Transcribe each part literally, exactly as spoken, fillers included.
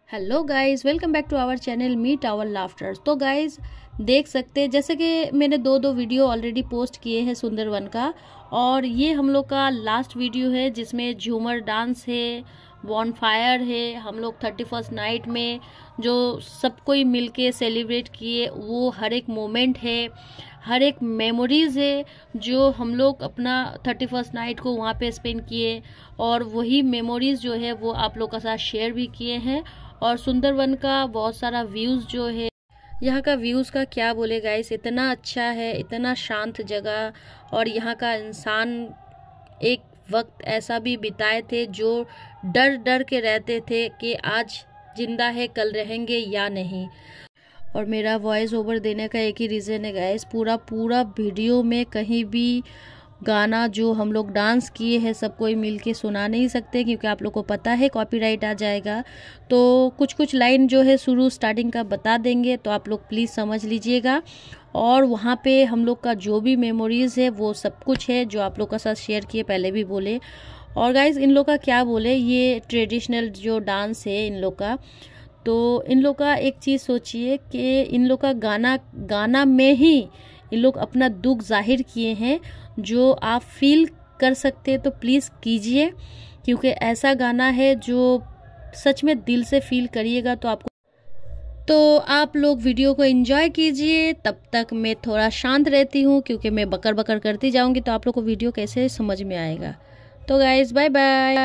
Hello guys, welcome back to our channel meet our laughters. तो guys देख सकते हैं जैसे कि मैंने दो दो वीडियो ऑलरेडी पोस्ट किए हैं सुंदरवन का, और ये हम लोग का लास्ट वीडियो है जिसमें झूमर डांस है, बॉनफायर है। हम लोग थर्टी फर्स्ट नाइट में जो सब कोई मिलके सेलिब्रेट किए वो हर एक मोमेंट है, हर एक मेमोरीज है जो हम लोग अपना थर्टी फर्स्ट नाइट को वहाँ पे स्पेंड किए, और वही मेमोरीज जो है वो आप लोग के साथ शेयर भी किए हैं। और सुंदरवन का बहुत सारा व्यूज़ जो है, यहाँ का व्यूज़ का क्या बोले गाइस, इतना अच्छा है, इतना शांत जगह। और यहाँ का इंसान एक वक्त ऐसा भी बिताए थे जो डर डर के रहते थे कि आज जिंदा है कल रहेंगे या नहीं। और मेरा वॉइस ओवर देने का एक ही रीज़न है गाइस, पूरा पूरा वीडियो में कहीं भी गाना जो हम लोग डांस किए हैं सब कोई मिल के सुना नहीं सकते, क्योंकि आप लोग को पता है कॉपीराइट आ जाएगा। तो कुछ कुछ लाइन जो है शुरू स्टार्टिंग का बता देंगे, तो आप लोग प्लीज़ समझ लीजिएगा। और वहाँ पे हम लोग का जो भी मेमोरीज़ है वो सब कुछ है जो आप लोग का साथ शेयर किए, पहले भी बोले। और गाइस इन लोग का क्या बोले, ये ट्रेडिशनल जो डांस है इन लोग का, तो इन लोग का एक चीज़ सोचिए कि इन लोग का गाना गाना में ही इन लोग अपना दुख जाहिर किए हैं, जो आप फील कर सकते हैं तो प्लीज़ कीजिए, क्योंकि ऐसा गाना है जो सच में दिल से फील करिएगा तो आपको। तो आप लोग वीडियो को एंजॉय कीजिए, तब तक मैं थोड़ा शांत रहती हूँ क्योंकि मैं बकर बकर करती जाऊँगी तो आप लोग को वीडियो कैसे समझ में आएगा। तो guys bye bye.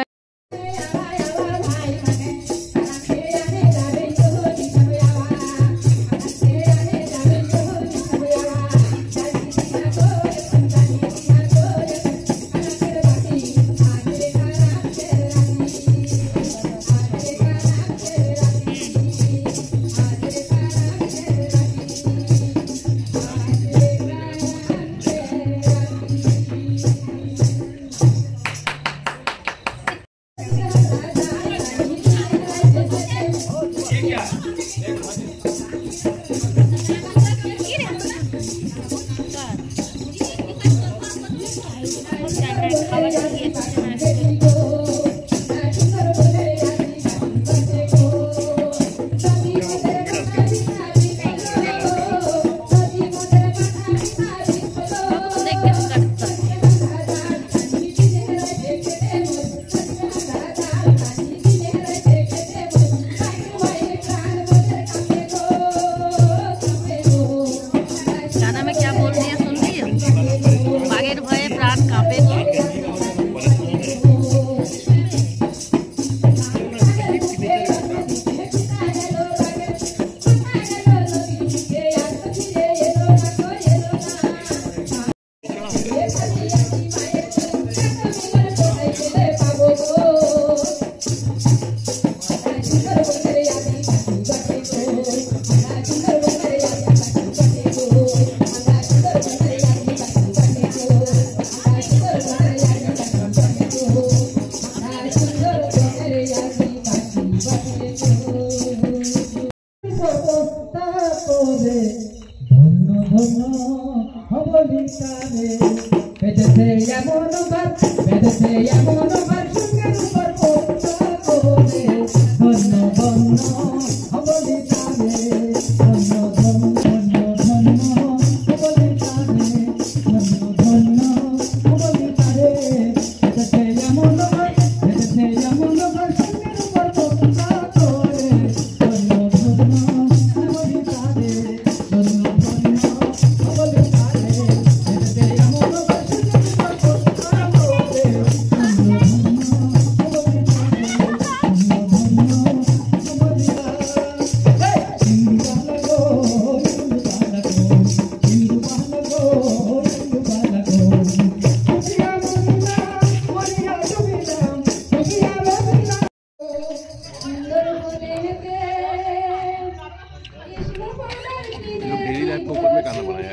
Daily life को ऊपर में गाना बनाया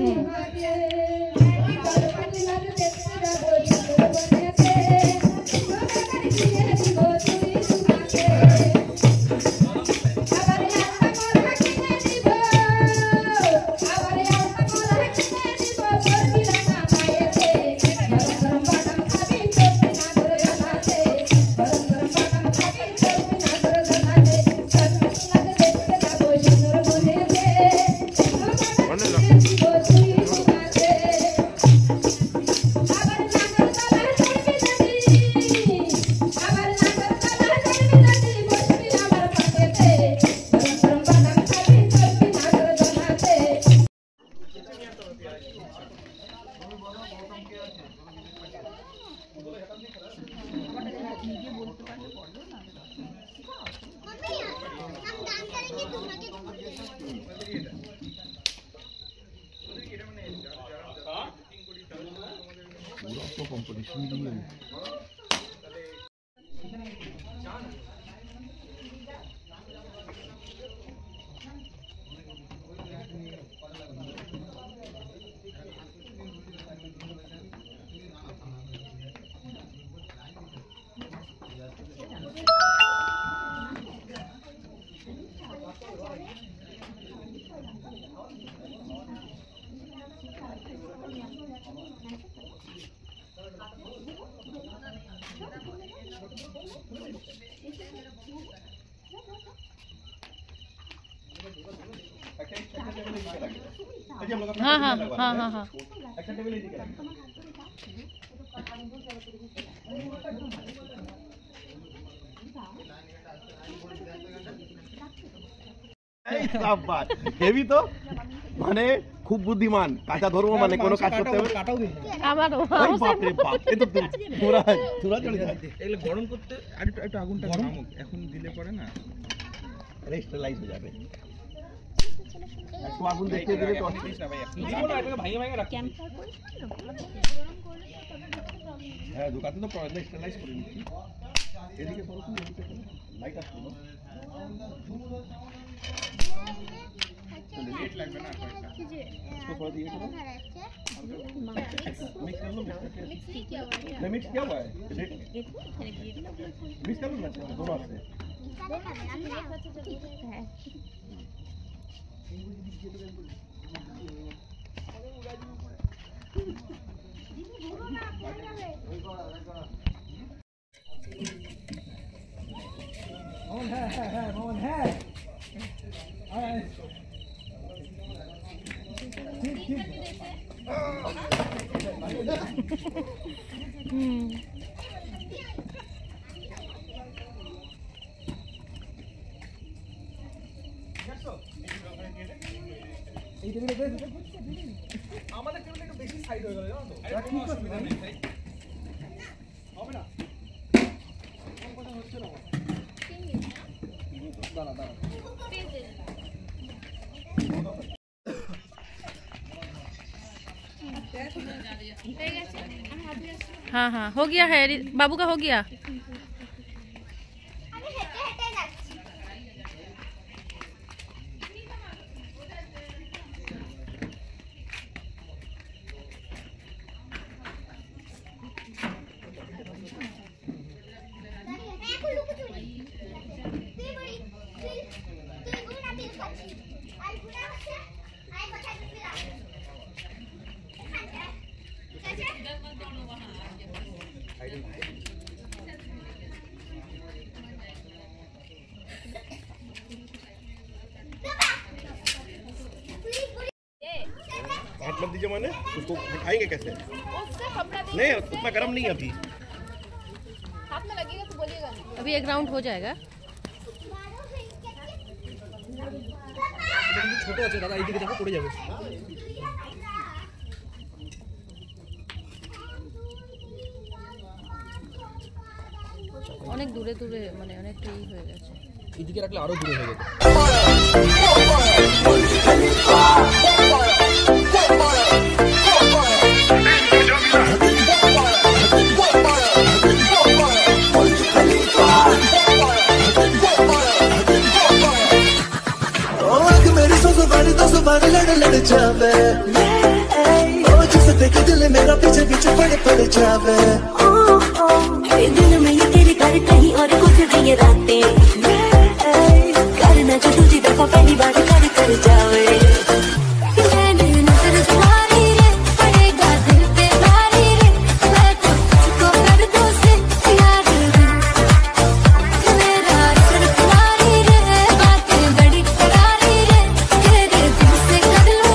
है। कंपटीशन भी है। हाँ हाँ हाँ हाँ हाँ হেভি তো মানে খুব বুদ্ধিমান কাঁচা ধরবো মানে কোনো কাজ করতে হবে আমারও বাপ রে বাপ এ তো পুরা পুরা চলে যাচ্ছে এগুলো গরম করতে একটু একটু আগুনটা নামুক এখন দিলে পরে না রেস্টালাইজ হয়ে যাবে একটু আগুন দেখতে দিলে তো অসুবিধা না ভাই দিব না এটাকে ভাঙে ভাঙে রাখি হ্যাঁ দোকানে তো প্রবলেম রেস্টালাইজ করে নিচ্ছি এদিকে করো তুমি এদিকে করো লাইট আসছে না लेट लगবে না কয়টা इसको थोड़ा दिए करो मिक्स कर लो मिक्स मिक्स क्या हुआ है मिक्स कर लो ना दोनों हाथ से मोहन है है है मोहन है ठीक ठीक এই টেবিলে বেশ আমাদের টেবিলে একটু বেশি সাইড হয়ে গেল জানো তো এটা ঠিক অসুবিধা নেই ভাই হবে না কোন কথা হচ্ছে না দাঁড়া দাঁড়া हाँ हाँ हो गया है बाबू का हो गया हाथ मत दीजिए माने उसको खाएंगे कैसे नहीं उतना गर्म नहीं है अभी हाथ में लगेगा तो बोलिएगा अभी एक राउंड हो जाएगा ছোট আছে দাদা এইদিকে দেখো পড়ে যাবে অনেক দূরে দূরে মানে অনেকটাই হয়ে গেছে এইদিকে রাখলে আরো দূরে হয়ে যেত जावे ओ जिसे देख दिल मेरा पीछे पीछे पड़े पड़ जावे दिल में ये तेरे घर कहीं और कुछ नहीं ये रातें करना जो तुझी दफा पहली बार कर कर जावे मैंने नजर तुम्हारी रे पड़ेगा दिल पे भारी रे मैं तो तुझको कर दूं से यार मेरा नजर तुम्हारी रे बातें बड़ी करारी रे तेरे दिल से कर लूं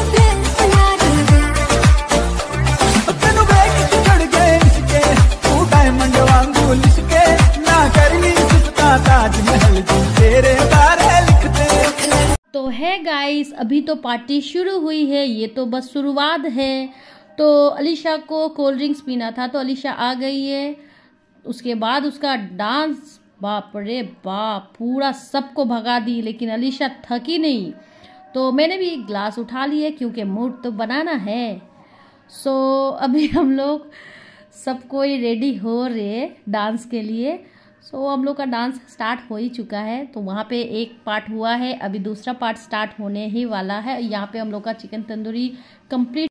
तो है गाइस अभी तो पार्टी शुरू हुई है ये तो बस शुरुआत है। तो अलीशा को कोल्ड ड्रिंक्स पीना था तो अलीशा आ गई है। उसके बाद उसका डांस बाप रे बाप पूरा सबको भगा दी लेकिन अलीशा थकी नहीं तो मैंने भी एक ग्लास उठा लिया क्योंकि मूड तो बनाना है। सो अभी हम लोग सब कोई रेडी हो रहे डांस के लिए। सो so, हम लोग का डांस स्टार्ट हो ही चुका है। तो वहाँ पे एक पार्ट हुआ है, अभी दूसरा पार्ट स्टार्ट होने ही वाला है। यहाँ पे हम लोग का chicken tandoori complete.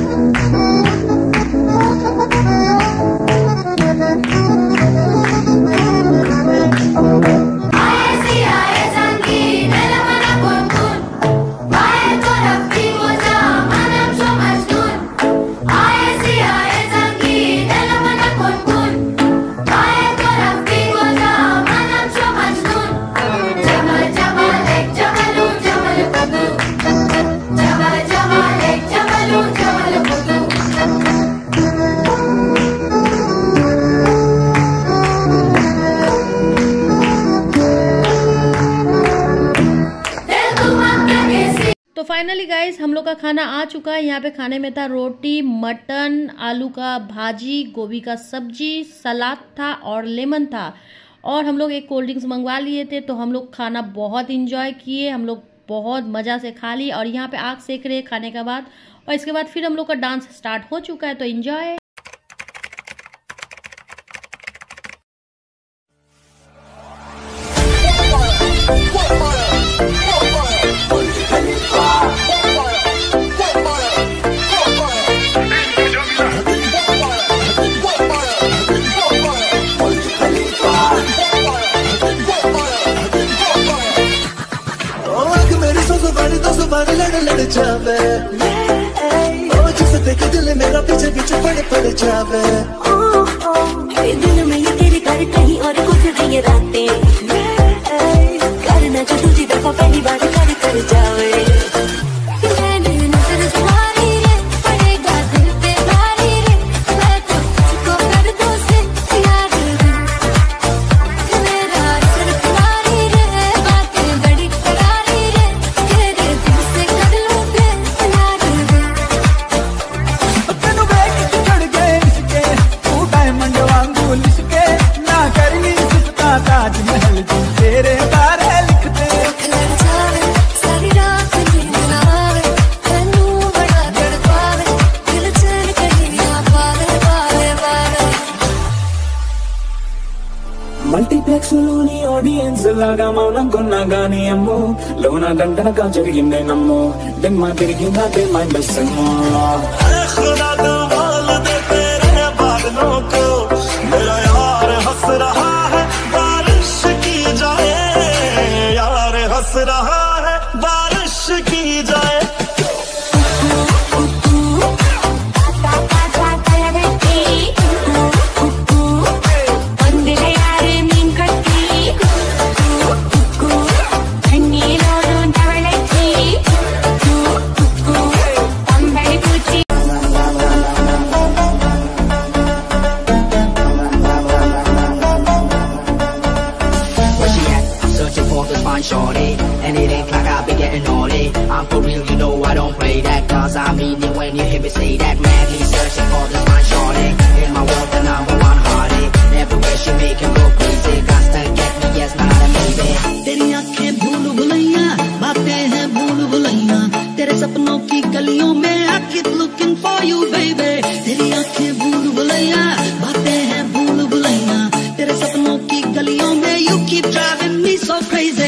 Finally guys हम लोग का खाना आ चुका है। यहाँ पे खाने में था रोटी, मटन, आलू का भाजी, गोभी का सब्जी, सलाद था और लेमन था। और हम लोग एक कोल्ड ड्रिंक्स मंगवा लिए थे। तो हम लोग खाना बहुत इंजॉय किए, हम लोग बहुत मज़ा से खा लिए। और यहाँ पे आग सेक रहे खाने के बाद। और इसके बाद फिर हम लोग का डांस स्टार्ट हो चुका है। तो इंजॉय। लड़ लड़ जावे ओ जिसे देख दिल मेरा पीछे पीछे पड़ पड़ जावे। दिल में ये तेरे घर कहीं और गुजर ये रातें करना जो दूसरी दफा पहली बार कर कर जावे। మల్టీప్లెక్స్ లోని ఆడియన్స్ లాగా మౌనం కొన్నా గానీ అమ్మో లోన దండనగా జరిగిందే నమ్మో దిమ్మ తిరిగిందే మై మిస్సింగ్ ఖుదా కమాల్ దే तेरे बादलों को मेरा यार हंस रहा है बारिश की जाए यार हंस रहा है बारिश की जाए। Shorty, and it ain't like I be getting naughty. I'm for real, you know I don't play that. Cause I mean it when you hear me say that. Madly searching for this fine shorty. In my world, the number one hearty. Everywhere she make him go crazy. Got to get me, yes, not a maybe. तेरी आँखें भूल भुलैया, बातें हैं भूल भुलैया, तेरे सपनों की गलियों में I keep looking for you baby। तेरी आँखें भूल भुलैया, बातें हैं भूल भुलैया, तेरे सपनों की गलियों में you keep driving me so crazy।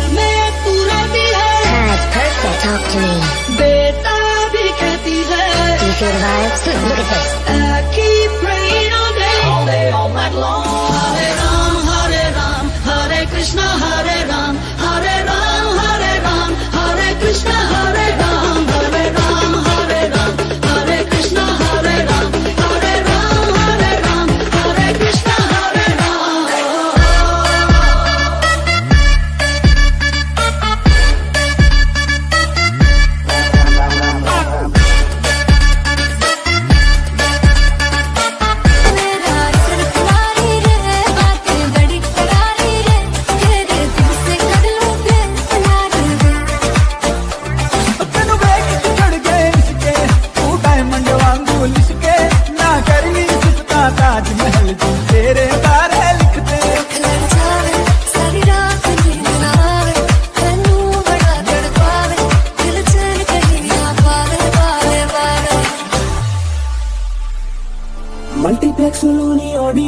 Talk to me. बेटा भी कहती है Do you feel the vibes? Look at this. I keep praying all day, all day, all night long, all day long।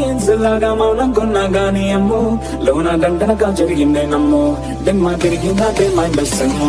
ఎన్సలాగా మౌనంకున్నా గానీ అమ్మో లోన దండనగా జరిగిందే నమ్మో దిమ్మ తిరిగిందే మైండ్ బస్సమ్మో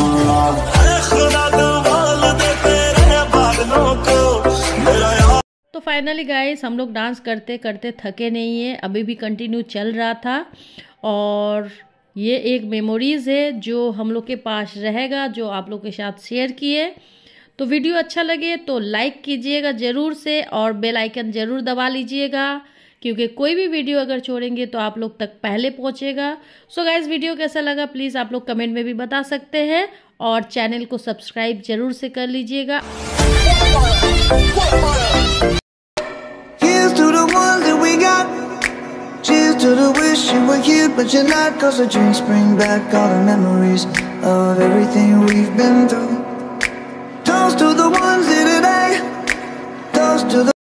तो फाइनली गाइस हम लोग डांस करते करते थके नहीं है, अभी भी कंटिन्यू चल रहा था। और ये एक मेमोरीज़ है जो हम लोग के पास रहेगा, जो आप लोग के साथ शेयर किए। तो वीडियो अच्छा लगे तो लाइक कीजिएगा ज़रूर से और बेल आइकन ज़रूर दबा लीजिएगा, क्योंकि कोई भी वीडियो अगर छोड़ेंगे तो आप लोग तक पहले पहुंचेगा। सो गाइस वीडियो कैसा लगा प्लीज़ आप लोग कमेंट में भी बता सकते हैं और चैनल को सब्सक्राइब ज़रूर से कर लीजिएगा। Here's to the ones that we got. Cheers to the wish you were here but you're not, 'cause the drinks bring back all the memories of everything we've been through. Toast to the ones here today. Toast to the